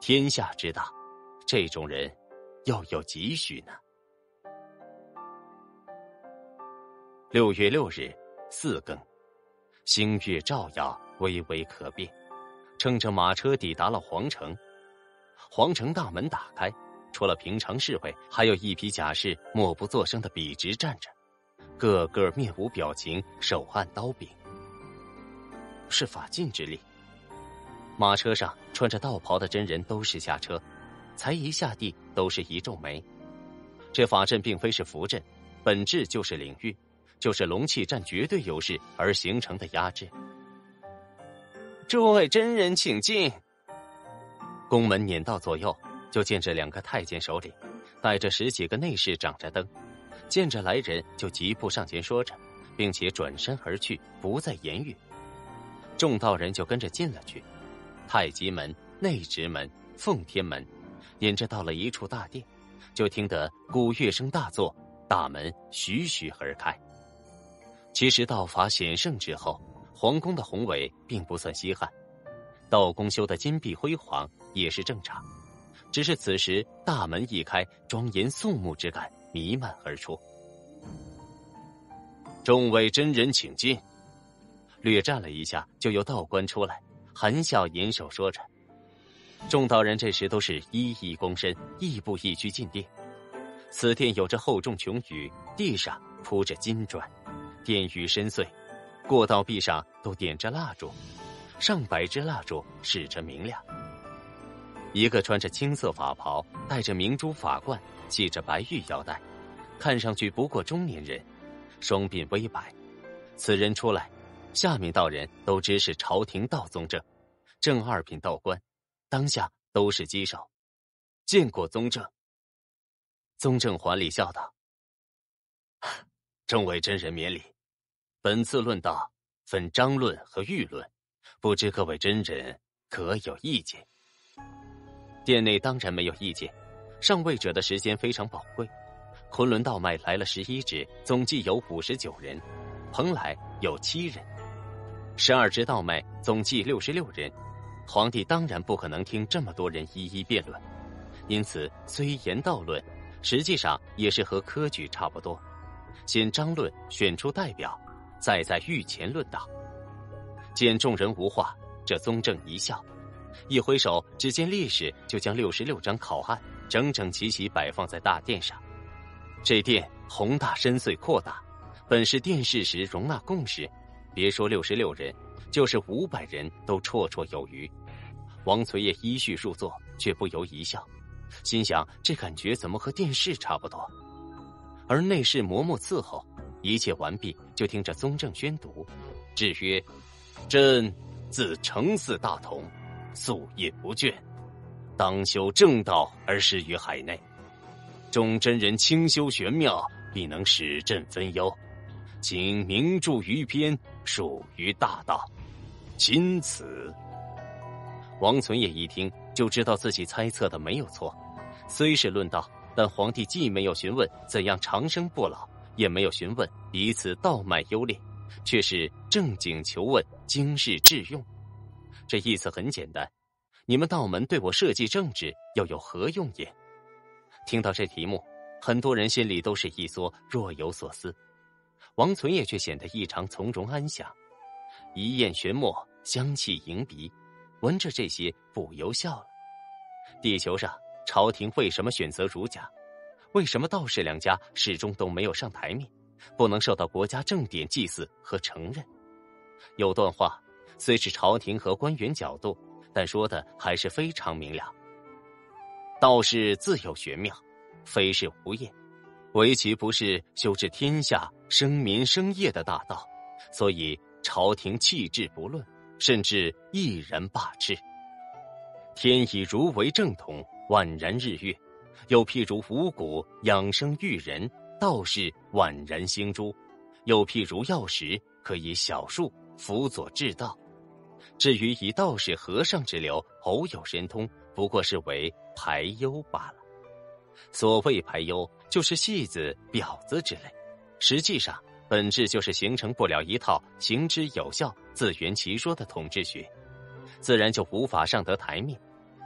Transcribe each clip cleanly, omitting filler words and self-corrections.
天下之大，这种人又有几许呢？6月6日4更，星月照耀，微微可辨。乘着马车抵达了皇城，皇城大门打开，除了平常侍卫，还有一批甲士默不作声的笔直站着，个个面无表情，手按刀柄。是法禁之力。马车上穿着道袍的真人都是下车，才一下地都是一皱眉。这法阵并非是符阵，本质就是领域，就是龙气占绝对优势而形成的压制。诸位真人请进。宫门撵到左右，就见着2个太监手里带着10几个内侍掌着灯，见着来人就急步上前说着，并且转身而去，不再言语。众道人就跟着进了去，太极门、内直门、奉天门，沿着到了一处大殿，就听得鼓乐声大作，大门徐徐而开。其实道法显盛之后，皇宫的宏伟并不算稀罕，道宫修的金碧辉煌也是正常，只是此时大门一开，庄严肃穆之感弥漫而出。众位真人请进。略站了一下，就有道官出来，含笑掩手说着。众道人这时都是一一躬身，亦步亦趋进殿。此殿有着厚重穹宇，地上铺着金砖，殿宇深邃，过道壁上都点着蜡烛，上百支蜡烛使着明亮。一个穿着青色法袍，戴着明珠法冠，系着白玉腰带，看上去不过中年人，双鬓微白。此人出来，下面道人都知是朝廷道宗正，正2品道官，当下都是稽首。见过宗正。宗正还礼笑道：众位真人免礼，本次论道分章论和谕论，不知各位真人可有意见？殿内当然没有意见，上位者的时间非常宝贵。昆仑道脉来了11支，总计有59人，蓬莱有7人，12支道脉总计66人。皇帝当然不可能听这么多人一一辩论，因此虽言道论，实际上也是和科举差不多，先章论选出代表，再在御前论道。见众人无话，这宗正一笑，一挥手，只见烈士就将66张考案整整齐齐摆放在大殿上。这殿宏大深邃阔大，本是殿试时容纳共识，别说66人，就是500人都绰绰有余。王存业依序入座，却不由一笑，心想这感觉怎么和殿试差不多。而内侍嬷嬷伺候，一切完毕，就听着宗正宣读，制曰：朕自承嗣大同，夙业不倦，当修正道而施于海内。众真人清修玄妙，必能使朕分忧，请明著于篇，属于大道。钦此。王存业一听就知道自己猜测的没有错，虽是论道，但皇帝既没有询问怎样长生不老，也没有询问彼此道脉优劣，却是正经求问经世致用。这意思很简单，你们道门对我设计政治又有何用也？听到这题目，很多人心里都是一缩，若有所思。王存业却显得异常从容安详，一砚玄墨，香气迎鼻，闻着这些不由笑了。地球上朝廷为什么选择儒家？为什么道士2家始终都没有上台面，不能受到国家正典祭祀和承认？有段话虽是朝廷和官员角度，但说的还是非常明了。道士自有玄妙，非是无厌，唯其不是修治天下生民生业的大道，所以朝廷弃之不论，甚至一人罢斥。天以儒为正统，宛然日月，又譬如五谷养生育人，道士宛然星珠，又譬如药石，可以小术辅佐治道。至于以道士和尚之流偶有神通，不过是为排忧罢了。所谓排忧，就是戏子、婊子之类，实际上本质就是形成不了一套行之有效、自圆其说的统治学，自然就无法上得台面。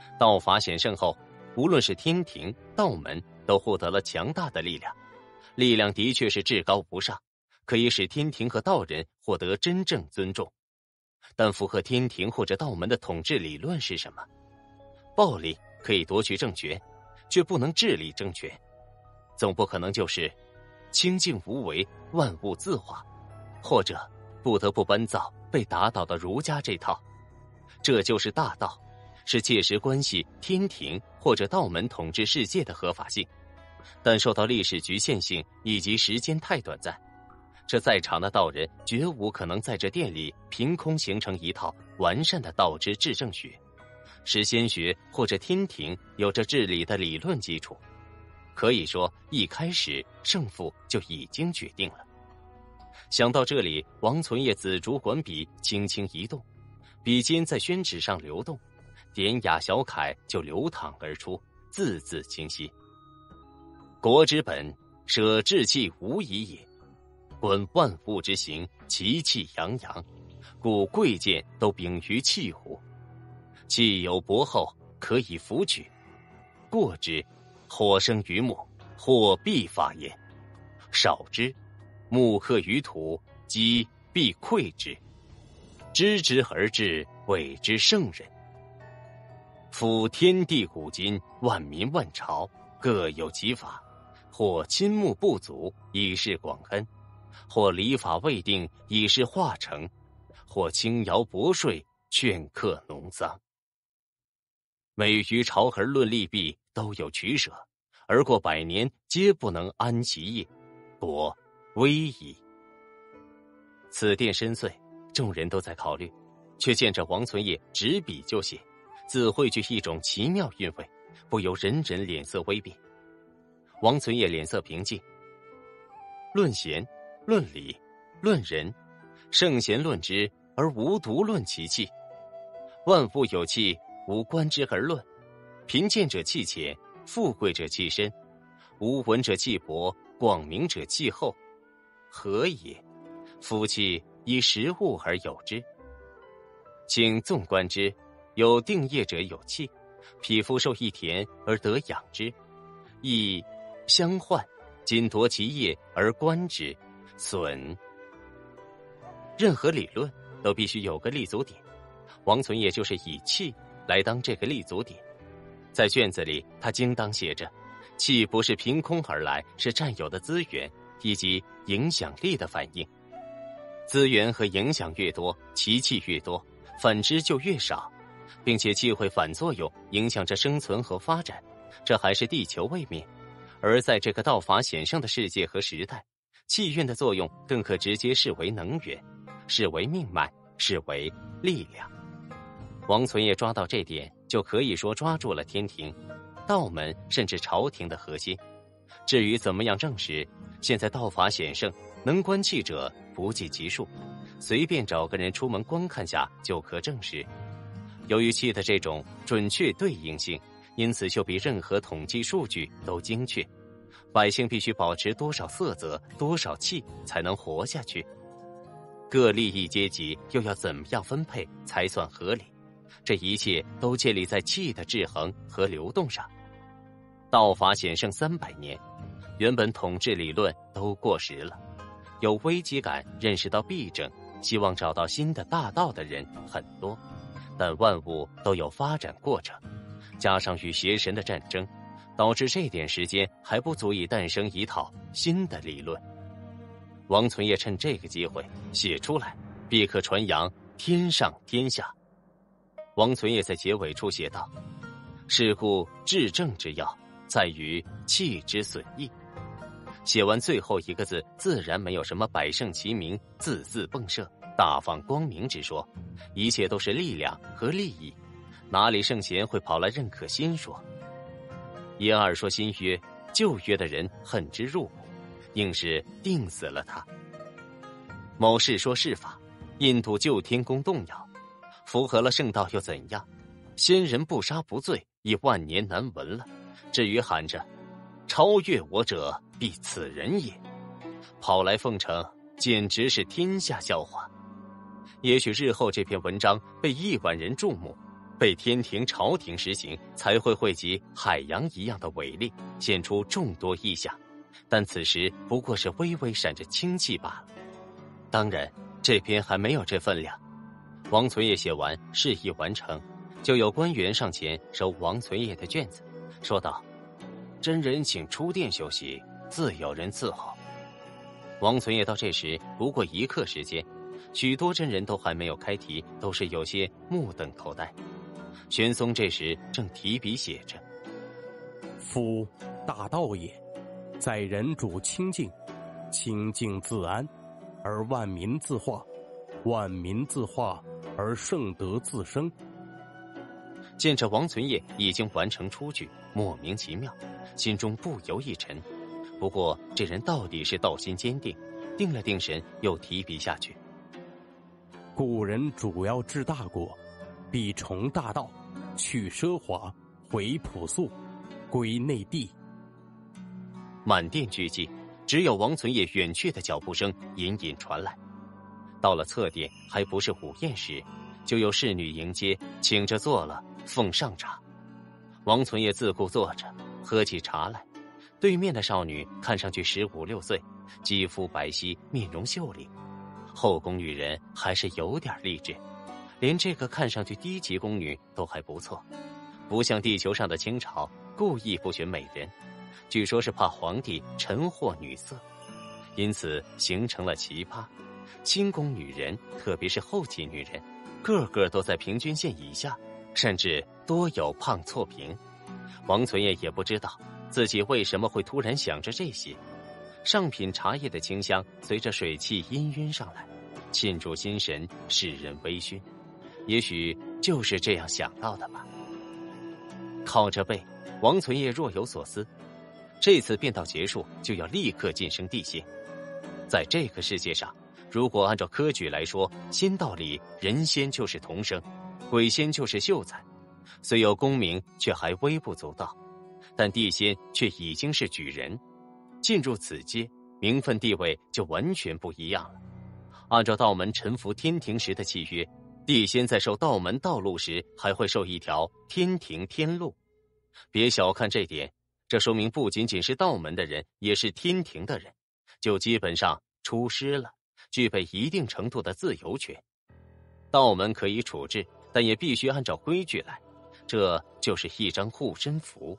道法显圣后，无论是天庭、道门，都获得了强大的力量，力量的确是至高无上，可以使天庭和道人获得真正尊重。但符合天庭或者道门的统治理论是什么？暴力可以夺取政权，却不能治理政权。总不可能就是清净无为，万物自化，或者不得不奔造被打倒的儒家这套。这就是大道，是切实关系天庭或者道门统治世界的合法性，但受到历史局限性以及时间太短暂，这在场的道人绝无可能在这殿里凭空形成一套完善的道之治政学，使先学或者天庭有着治理的理论基础。可以说一开始胜负就已经决定了。想到这里，王存业紫竹管笔轻轻一动，笔尖在宣纸上流动，典雅小楷就流淌而出，字字清晰。国之本，舍志气无疑也。观万物之行，其气洋洋，故贵贱都秉于气乎？气有薄厚，可以扶举；过之，火生于木，火必发焉；少之，木克于土，积必溃之。知之而治，谓之圣人。夫天地古今，万民万朝，各有其法，或亲睦不足，以示广恩；或礼法未定，以示化成；或轻徭薄税，劝克农桑。每于朝而论利弊，都有取舍，而过100年，皆不能安其业，国危矣。此殿深邃，众人都在考虑，却见着王存业执笔就写，字汇聚一种奇妙韵味，不由人人脸色微变。王存业脸色平静。论贤，论礼，论仁，圣贤论之，而无独论其气。万物有气，无观之而论。贫贱者气浅，富贵者气深，无闻者气薄，广明者气厚。何也？夫气以实物而有之。请纵观之，有定业者有气，匹夫受一田而得养之，亦相患，仅夺其业而观之，损。任何理论都必须有个立足点，王存业就是以气来当这个立足点。在卷子里，他精当写着：气不是凭空而来，是占有的资源以及影响力的反应。资源和影响越多，其气越多，反之就越少，并且气会反作用，影响着生存和发展，这还是地球位面。而在这个道法显圣的世界和时代，气运的作用更可直接视为能源，视为命脉，视为力量。王存业抓到这点，就可以说抓住了天庭、道门甚至朝廷的核心。至于怎么样证实，现在道法显圣，能观气者不计其数，随便找个人出门观看下就可证实。由于气的这种准确对应性，因此就比任何统计数据都精确。百姓必须保持多少色泽、多少气才能活下去？各利益阶级又要怎么样分配才算合理？这一切都建立在气的制衡和流动上。道法显圣300年，原本统治理论都过时了，有危机感、认识到弊症、希望找到新的大道的人很多，但万物都有发展过程，加上与邪神的战争，导致这点时间还不足以诞生一套新的理论。王存业趁这个机会写出来，必可传扬天上天下。王存业在结尾处写道：是故治政之要，在于气之损益。写完最后一个字，自然没有什么百圣齐鸣、字字迸射、大放光明之说，一切都是力量和利益，哪里圣贤会跑来认可新说？一二说新约，旧约的人恨之入骨，硬是定死了他。某事说事法，印度旧天宫动摇，符合了圣道又怎样？先人不杀不罪，已万年难闻了。至于喊着超越我者，必此人也，跑来奉承，简直是天下笑话。也许日后这篇文章被亿万人注目， 被天庭朝廷实行，才会汇集海洋一样的伟力，现出众多异象。但此时不过是微微闪着清气罢了。当然，这篇还没有这分量。王存业写完，事意完成，就有官员上前收王存业的卷子，说道：“真人请出殿休息，自有人伺候。”王存业到这时不过1刻时间，许多真人都还没有开题，都是有些目瞪口呆。玄松这时正提笔写着：“ 夫大道也，在人主清净，清净自安，而万民自化，万民自化而圣德自生。” 见着王存业已经完成出句，莫名其妙，心中不由一沉。不过这人到底是道心坚定，定了定神，又提笔下去：“ 古人主要治大国，必崇大道，去奢华，回朴素，归内地。” 满殿俱寂，只有王存业远去的脚步声隐隐传来。到了侧殿，还不是午宴时，就有侍女迎接，请着坐了，奉上茶。王存业自顾坐着，喝起茶来。对面的少女看上去15、16岁，肌肤白皙，面容秀丽。后宫女人还是有点励志，连这个看上去低级宫女都还不错，不像地球上的清朝故意不选美人，据说是怕皇帝沉获女色，因此形成了奇葩。清宫女人，特别是后期女人，个个都在平均线以下，甚至多有胖错评。王存业也不知道自己为什么会突然想着这些。上品茶叶的清香随着水汽氤氲上来，沁入心神，使人微醺。也许就是这样想到的吧。靠着背，王存业若有所思。这次变道结束，就要立刻晋升地仙。在这个世界上，如果按照科举来说，仙道里人仙就是童生，鬼仙就是秀才，虽有功名，却还微不足道。但地仙却已经是举人，进入此阶，名分地位就完全不一样了。按照道门臣服天庭时的契约，地仙在受道门道路时，还会受一条天庭天路。别小看这点，这说明不仅仅是道门的人，也是天庭的人，就基本上出师了，具备一定程度的自由权。道门可以处置，但也必须按照规矩来，这就是一张护身符。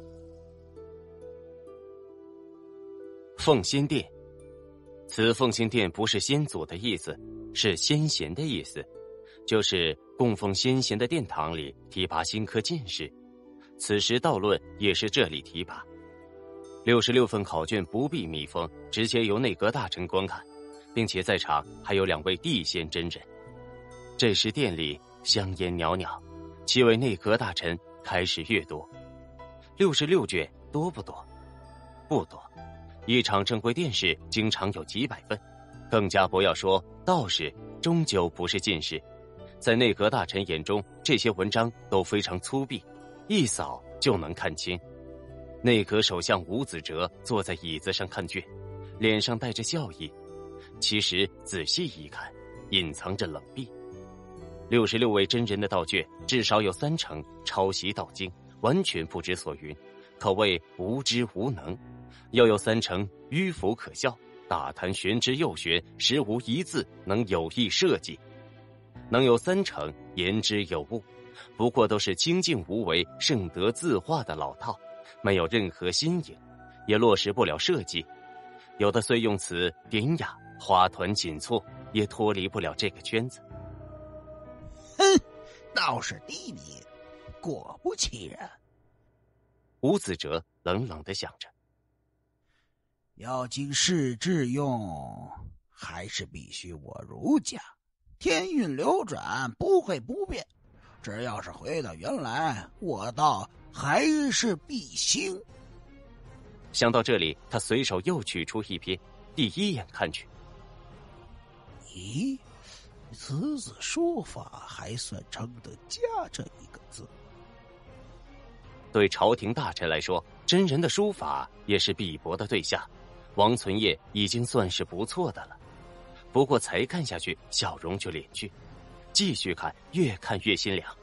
奉仙殿，此奉仙殿不是先祖的意思，是先贤的意思，就是供奉先贤的殿堂里提拔新科进士。此时道论也是这里提拔。66份考卷不必密封，直接由内阁大臣观看，并且在场还有2位地仙真人。这时殿里香烟袅袅，7位内阁大臣开始阅读。66卷多不多？不多。一场正规殿试经常有几百份，更加不要说道士终究不是进士。在内阁大臣眼中，这些文章都非常粗鄙，一扫就能看清。内阁首相吴子哲坐在椅子上看卷，脸上带着笑意，其实仔细一看，隐藏着冷僻。66位真人的道卷至少有3成抄袭道经，完全不知所云，可谓无知无能；要有3成迂腐可笑，大谈玄之又玄，实无一字能有意设计；能有3成言之有物，不过都是清净无为、圣德自化的老套，没有任何新颖，也落实不了设计。有的虽用词典雅、花团锦簇，也脱离不了这个圈子。 哼，道士弟弟，果不其然。 吴子哲冷冷地想着， 要经世致用，还是必须我儒家。天运流转，不会不变。只要是回到原来，我道还是必兴。 想到这里，他随手又取出一篇，第一眼看去。 咦，此字书法还算称得家这一个字。 对朝廷大臣来说，真人的书法也是鄙薄的对象。王存业已经算是不错的了，不过才看下去，笑容就敛去。继续看，越看越心凉。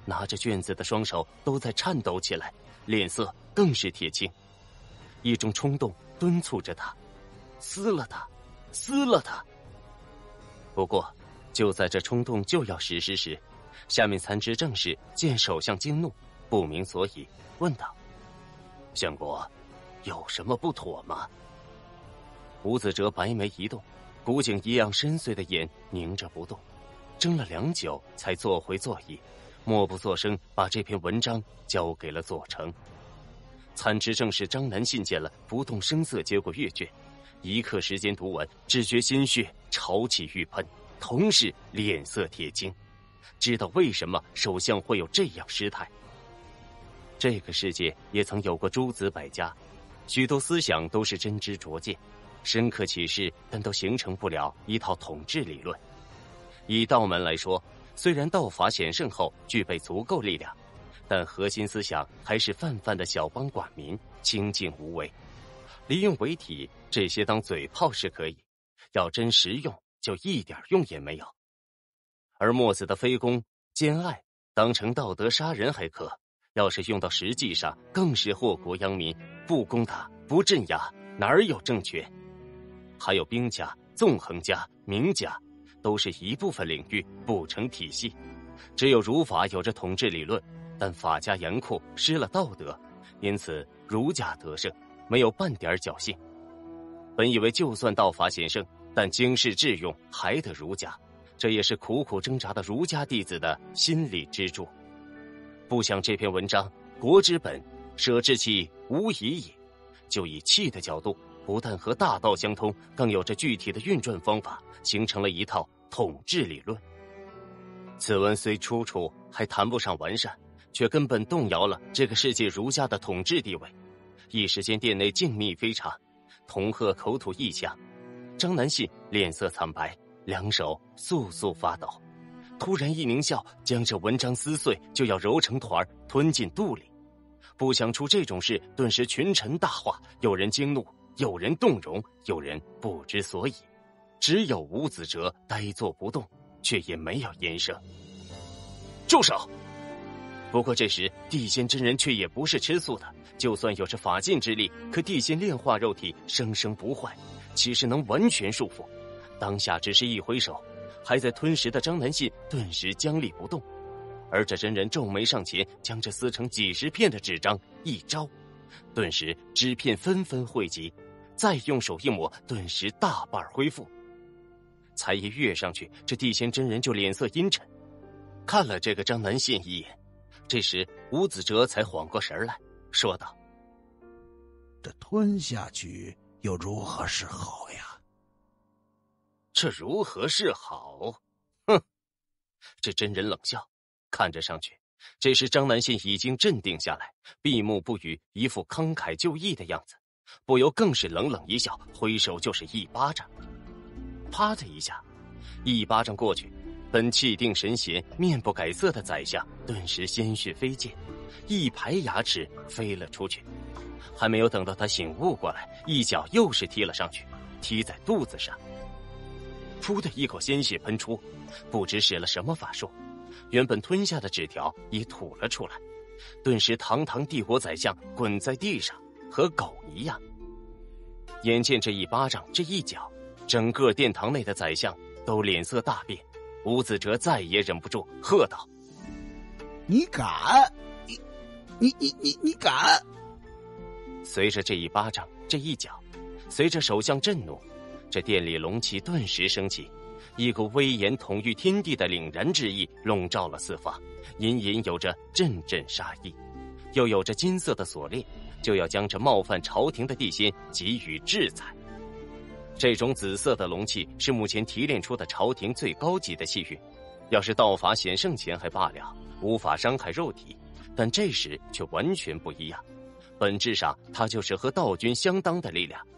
拿着卷子的双手都在颤抖起来，脸色更是铁青。一种冲动敦促着他，撕了他，撕了他。不过就在这冲动就要实施时，下面参知政事见首相惊怒，不明所以，问道：相国，有什么不妥吗？吴子哲白眉一动，古井一样深邃的眼凝着不动，怔了良久才坐回座椅，默不作声把这篇文章交给了左丞。参知政事张南信见了，不动声色接过阅卷，一刻时间读完，只觉鲜血潮起欲喷，同时脸色铁青，知道为什么首相会有这样失态。这个世界也曾有过诸子百家，许多思想都是真知灼见，深刻启示，但都形成不了一套统治理论。以道门来说，虽然道法显圣后具备足够力量，但核心思想还是泛泛的小邦寡民，清静无为。利用为体，这些当嘴炮是可以，要真实用就一点用也没有。而墨子的非攻兼爱当成道德杀人还可，要是用到实际上，更是祸国殃民。不攻打，不镇压，哪儿有政权？还有兵家、纵横家、名家，都是一部分领域，不成体系。只有儒法有着统治理论，但法家严酷，失了道德，因此儒家得胜，没有半点侥幸。本以为就算道法显圣，但经世致用还得儒家，这也是苦苦挣扎的儒家弟子的心理支柱。不想这篇文章国之本，舍之气无疑也，就以气的角度，不但和大道相通，更有着具体的运转方法，形成了一套统治理论。此文虽出处还谈不上完善，却根本动摇了这个世界儒家的统治地位。一时间殿内静谧非常，同贺口吐异响。张南信脸色惨白，两手簌簌发抖，突然一狞笑，将这文章撕碎，就要揉成团吞进肚里。不想出这种事，顿时群臣大哗，有人惊怒，有人动容，有人不知所以。只有吴子哲呆坐不动，却也没有言声。住手！不过这时地仙真人却也不是吃素的，就算有着法禁之力，可地仙炼化肉体生生不坏，岂是能完全束缚？当下只是一挥手，还在吞食的张南信顿时僵立不动，而这真人皱眉上前，将这撕成几十片的纸张一招，顿时纸片纷纷汇集，再用手一抹，顿时大半恢复。才一跃上去，这地仙真人就脸色阴沉，看了这个张南信一眼。这时吴子哲才缓过神来，说道： 这吞下去又如何是好呀？ 这如何是好？哼！这真人冷笑，看着上去，这时张南信已经镇定下来，闭目不语，一副慷慨就义的样子，不由更是冷冷一笑，挥手就是一巴掌。啪的一下，一巴掌过去，本气定神闲、面不改色的宰相顿时鲜血飞溅，一排牙齿飞了出去。还没有等到他醒悟过来，一脚又是踢了上去，踢在肚子上。噗的一口鲜血喷出，不知使了什么法术，原本吞下的纸条已吐了出来。顿时堂堂帝国宰相滚在地上，和狗一样。眼见这一巴掌，这一脚，整个殿堂内的宰相都脸色大变。吴子哲再也忍不住，喝道： 你敢！你敢！ 随着这一巴掌，这一脚，随着首相震怒，这殿里龙气顿时升起，一股威严统御天地的凛然之意笼罩了四方，隐隐有着阵阵杀意，又有着金色的锁链，就要将这冒犯朝廷的地仙给予制裁。这种紫色的龙气是目前提炼出的朝廷最高级的气运，要是道法显圣前还罢了，无法伤害肉体，但这时却完全不一样，本质上它就是和道君相当的力量，